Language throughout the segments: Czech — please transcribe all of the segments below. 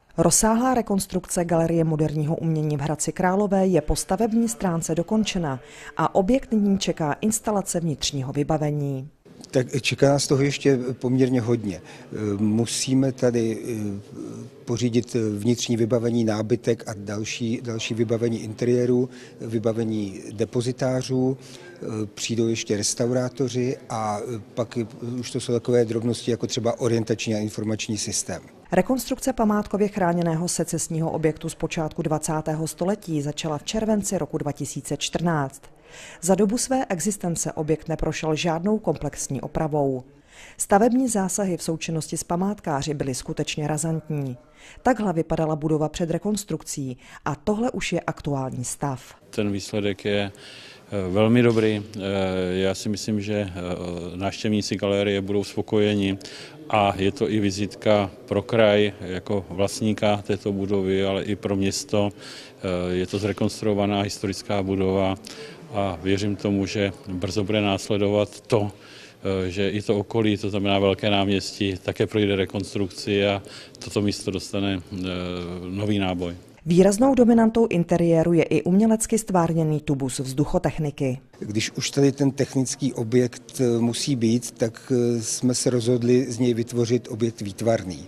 Rozsáhlá rekonstrukce Galerie moderního umění v Hradci Králové je po stavební stránce dokončena a objekt nyní čeká instalace vnitřního vybavení. Tak čeká nás toho ještě poměrně hodně. Musíme tady pořídit vnitřní vybavení nábytek a další vybavení interiéru, vybavení depozitářů, přijdou ještě restaurátoři a pak už to jsou takové drobnosti jako třeba orientační a informační systém. Rekonstrukce památkově chráněného secesního objektu z počátku 20. století začala v červenci roku 2014. Za dobu své existence objekt neprošel žádnou komplexní opravou. Stavební zásahy v součinnosti s památkáři byly skutečně razantní. Takhle vypadala budova před rekonstrukcí a tohle už je aktuální stav. Ten výsledek je velmi dobrý. Já si myslím, že návštěvníci galerie budou spokojeni a je to i vizitka pro kraj jako vlastníka této budovy, ale i pro město. Je to zrekonstruovaná historická budova a věřím tomu, že brzo bude následovat to, že i to okolí, to znamená Velké náměstí, také projde rekonstrukci a toto místo dostane nový náboj. Výraznou dominantou interiéru je i umělecky stvárněný tubus vzduchotechniky. Když už tady ten technický objekt musí být, tak jsme se rozhodli z něj vytvořit objekt výtvarný.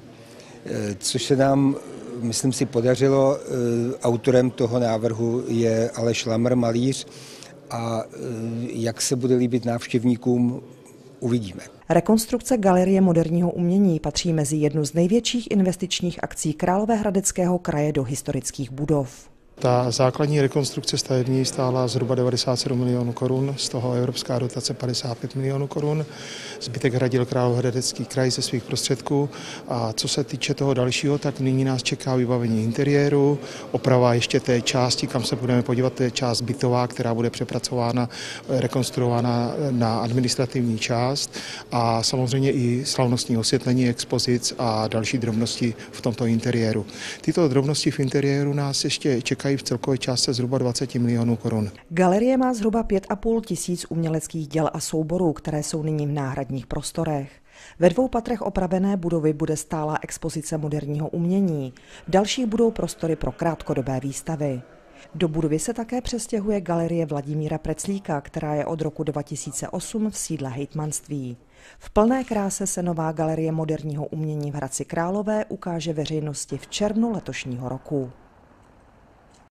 Což se nám, myslím si, podařilo. Autorem toho návrhu je Aleš Lamr, malíř, a jak se bude líbit návštěvníkům, uvidíme. Rekonstrukce Galerie moderního umění patří mezi jednu z největších investičních akcí Královéhradeckého kraje do historických budov. Ta základní rekonstrukce stavební stála zhruba 97 milionů korun, z toho evropská dotace 55 milionů korun. Zbytek hradil Královéhradecký kraj ze svých prostředků. A co se týče toho dalšího, tak nyní nás čeká vybavení interiéru, oprava ještě té části, kam se budeme podívat, to je část bytová, která bude přepracována, rekonstruována na administrativní část a samozřejmě i slavnostní osvětlení expozic a další drobnosti v tomto interiéru. Tyto drobnosti v interiéru nás ještě čekají v celkové částce zhruba 20 milionů korun. Galerie má zhruba 5,5 tisíc uměleckých děl a souborů, které jsou nyní v náhradních prostorech. Ve 2 patrech opravené budovy bude stálá expozice moderního umění. V dalších budou prostory pro krátkodobé výstavy. Do budovy se také přestěhuje Galerie Vladimíra Preclíka, která je od roku 2008 v sídle hejtmanství. V plné kráse se nová Galerie moderního umění v Hradci Králové ukáže veřejnosti v červnu letošního roku.